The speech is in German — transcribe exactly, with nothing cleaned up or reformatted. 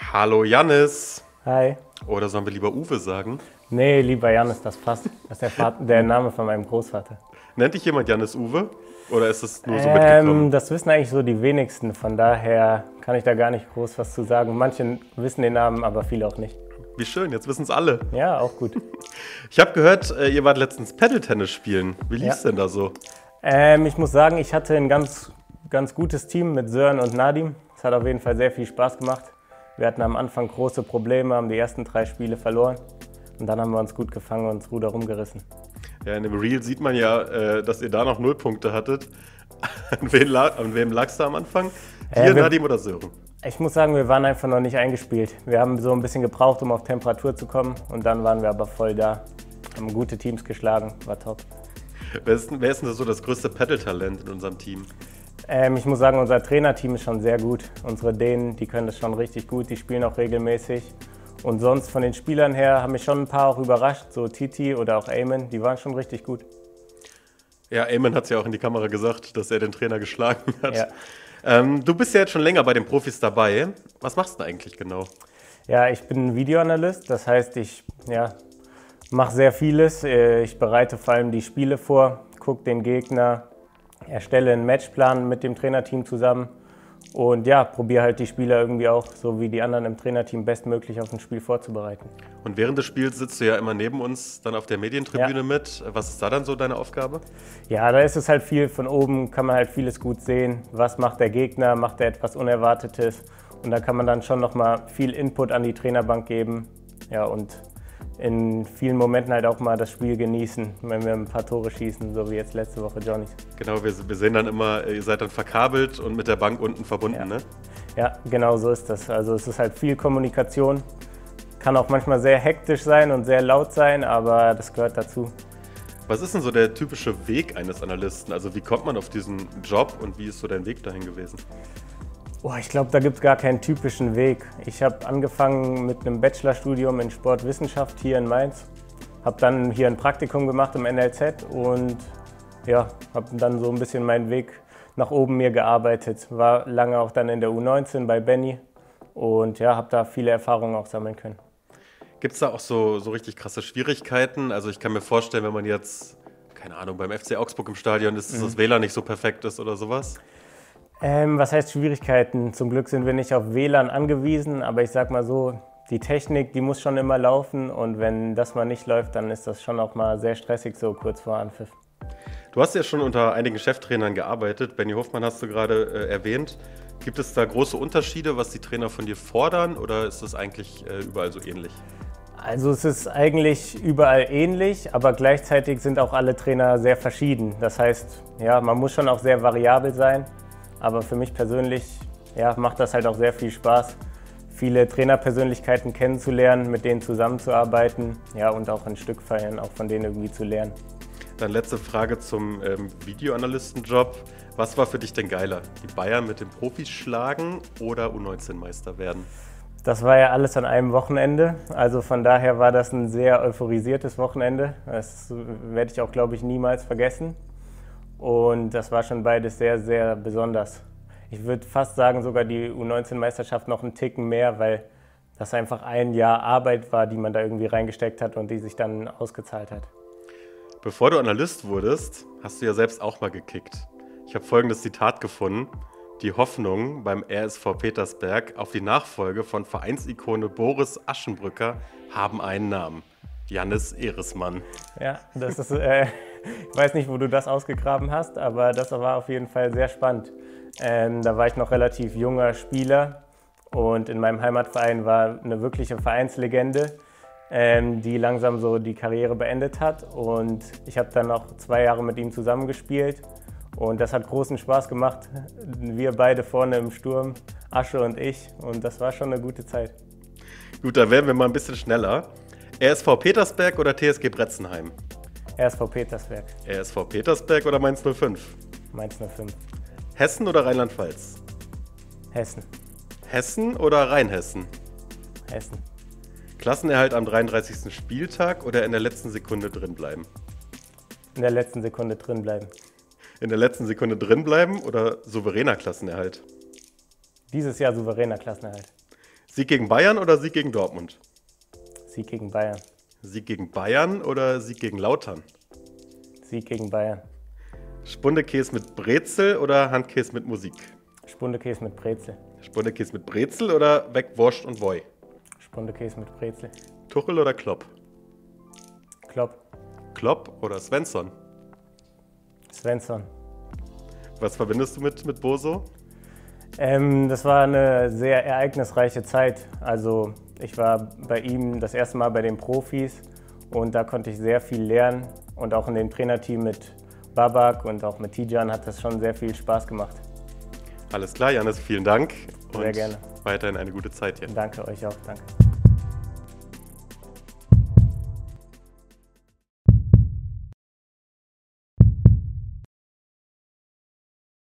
Hallo Jannis. Hi. Oder sollen wir lieber Uwe sagen? Nee, lieber Jannis, das passt. Das ist der, Vater, der Name von meinem Großvater. Nennt dich jemand Jannis Uwe? Oder ist es nur so Ähm, mitgekommen? das wissen eigentlich so die wenigsten, von daher kann ich da gar nicht groß was zu sagen. Manche wissen den Namen, aber viele auch nicht. Wie schön, jetzt wissen es alle. Ja, auch gut. Ich habe gehört, äh, ihr wart letztens Paddle-Tennis spielen. Wie lief's Ja. denn da so? Ähm, ich muss sagen, ich hatte ein ganz, ganz gutes Team mit Sören und Nadim. Es hat auf jeden Fall sehr viel Spaß gemacht. Wir hatten am Anfang große Probleme, haben die ersten drei Spiele verloren. Und dann haben wir uns gut gefangen und das Ruder rumgerissen. Ja, in dem Reel sieht man ja, äh, dass ihr da noch null Punkte hattet. An, wen la an wem lagst du am Anfang? Dir, Äh, wir- Nadim oder Sören? Ich muss sagen, wir waren einfach noch nicht eingespielt. Wir haben so ein bisschen gebraucht, um auf Temperatur zu kommen. Und dann waren wir aber voll da. Haben gute Teams geschlagen, war top. Wer ist, denn- wer ist denn so das größte Paddle-Talent in unserem Team? Ähm, ich muss sagen, unser Trainerteam ist schon sehr gut. Unsere Dänen, die können das schon richtig gut, die spielen auch regelmäßig. Und sonst von den Spielern her haben mich schon ein paar auch überrascht, so Titi oder auch Eamon, die waren schon richtig gut. Ja, Eamon hat es ja auch in die Kamera gesagt, dass er den Trainer geschlagen hat. Ja. Ähm, du bist ja jetzt schon länger bei den Profis dabei. Was machst du denn eigentlich genau? Ja, ich bin Videoanalyst, das heißt, ich ja, mache sehr vieles. Äh, Ich bereite vor allem die Spiele vor, gucke den Gegner, erstelle einen Matchplan mit dem Trainerteam zusammen und ja, probiere halt die Spieler irgendwie auch, so wie die anderen im Trainerteam, bestmöglich auf ein Spiel vorzubereiten. Und während des Spiels sitzt du ja immer neben uns dann auf der Medientribüne Ja. mit. Was ist da dann so deine Aufgabe? Ja, da ist es halt viel von oben, kann man halt vieles gut sehen. Was macht der Gegner, macht er etwas Unerwartetes? Und da kann man dann schon nochmal viel Input an die Trainerbank geben. Ja, und in vielen Momenten halt auch mal das Spiel genießen, wenn wir ein paar Tore schießen, so wie jetzt letzte Woche Johnny. Genau, wir, wir sehen dann immer, ihr seid dann verkabelt und mit der Bank unten verbunden, Ja. ne? Ja, genau so ist das. Also es ist halt viel Kommunikation. Kann auch manchmal sehr hektisch sein und sehr laut sein, aber das gehört dazu. Was ist denn so der typische Weg eines Analysten? Also wie kommt man auf diesen Job und wie ist so dein Weg dahin gewesen? Oh, ich glaube, da gibt es gar keinen typischen Weg. Ich habe angefangen mit einem Bachelorstudium in Sportwissenschaft hier in Mainz. Habe dann hier ein Praktikum gemacht im N L Z und ja, habe dann so ein bisschen meinen Weg nach oben mir gearbeitet. War lange auch dann in der U neunzehn bei Benny und ja, habe da viele Erfahrungen auch sammeln können. Gibt es da auch so, so richtig krasse Schwierigkeiten? Also ich kann mir vorstellen, wenn man jetzt, keine Ahnung, beim F C Augsburg im Stadion ist, dass das W L A N nicht so perfekt ist oder sowas? Ähm, was heißt Schwierigkeiten? Zum Glück sind wir nicht auf W L A N angewiesen, aber ich sag mal so, die Technik, die muss schon immer laufen und wenn das mal nicht läuft, dann ist das schon auch mal sehr stressig, so kurz vor Anpfiff. Du hast ja schon unter einigen Cheftrainern gearbeitet. Benny Hofmann hast du gerade äh, erwähnt. Gibt es da große Unterschiede, was die Trainer von dir fordern oder ist das eigentlich äh, überall so ähnlich? Also es ist eigentlich überall ähnlich, aber gleichzeitig sind auch alle Trainer sehr verschieden. Das heißt, ja, man muss schon auch sehr variabel sein, aber für mich persönlich ja, macht das halt auch sehr viel Spaß, viele Trainerpersönlichkeiten kennenzulernen, mit denen zusammenzuarbeiten, ja, und auch ein Stück feiern, auch von denen irgendwie zu lernen. Dann letzte Frage zum ähm, Videoanalystenjob. Was war für dich denn geiler? Die Bayern mit den Profis schlagen oder U neunzehn Meister werden? Das war ja alles an einem Wochenende, also von daher war das ein sehr euphorisiertes Wochenende. Das werde ich auch, glaube ich, niemals vergessen. Und das war schon beides sehr, sehr besonders. Ich würde fast sagen, sogar die U neunzehn Meisterschaft noch einen Ticken mehr, weil das einfach ein Jahr Arbeit war, die man da irgendwie reingesteckt hat und die sich dann ausgezahlt hat. Bevor du Analyst wurdest, hast du ja selbst auch mal gekickt. Ich habe folgendes Zitat gefunden. Die Hoffnungen beim R S V Petersberg auf die Nachfolge von Vereinsikone Boris Aschenbrücker haben einen Namen. Jannis Eresmann. Ja, das ist, äh, ich weiß nicht, wo du das ausgegraben hast, aber das war auf jeden Fall sehr spannend. Ähm, da war ich noch relativ junger Spieler und in meinem Heimatverein war eine wirkliche Vereinslegende, ähm, die langsam so die Karriere beendet hat. Und ich habe dann noch zwei Jahre mit ihm zusammengespielt und das hat großen Spaß gemacht. Wir beide vorne im Sturm, Asche und ich, und das war schon eine gute Zeit. Gut, dann werden wir mal ein bisschen schneller. R S V Petersberg oder T S G Bretzenheim? R S V Petersberg, R S V Petersberg oder Mainz null fünf? Mainz null fünf, Hessen oder Rheinland-Pfalz? Hessen, Hessen oder Rheinhessen? Hessen. Klassenerhalt am dreiunddreißigsten Spieltag oder in der letzten Sekunde drinbleiben? In der letzten Sekunde drin bleiben. In der letzten Sekunde drinbleiben oder souveräner Klassenerhalt? Dieses Jahr souveräner Klassenerhalt. Sieg gegen Bayern oder Sieg gegen Dortmund? Sieg gegen Bayern. Sieg gegen Bayern oder Sieg gegen Lautern? Sieg gegen Bayern. Spundekäse mit Brezel oder Handkäse mit Musik? Spundekäse mit Brezel. Spundekäse mit Brezel oder Wegwurscht und Woi? Spundekäse mit Brezel. Tuchel oder Klopp? Klopp. Klopp oder Svensson? Svensson. Was verbindest du mit, mit Boso? Ähm, das war eine sehr ereignisreiche Zeit. Also ich war bei ihm das erste Mal bei den Profis und da konnte ich sehr viel lernen. Und auch in dem Trainerteam mit Babak und auch mit Tijan hat das schon sehr viel Spaß gemacht. Alles klar, Jannis, vielen Dank. Sehr und gerne. Weiterhin eine gute Zeit hier. Danke euch auch, danke.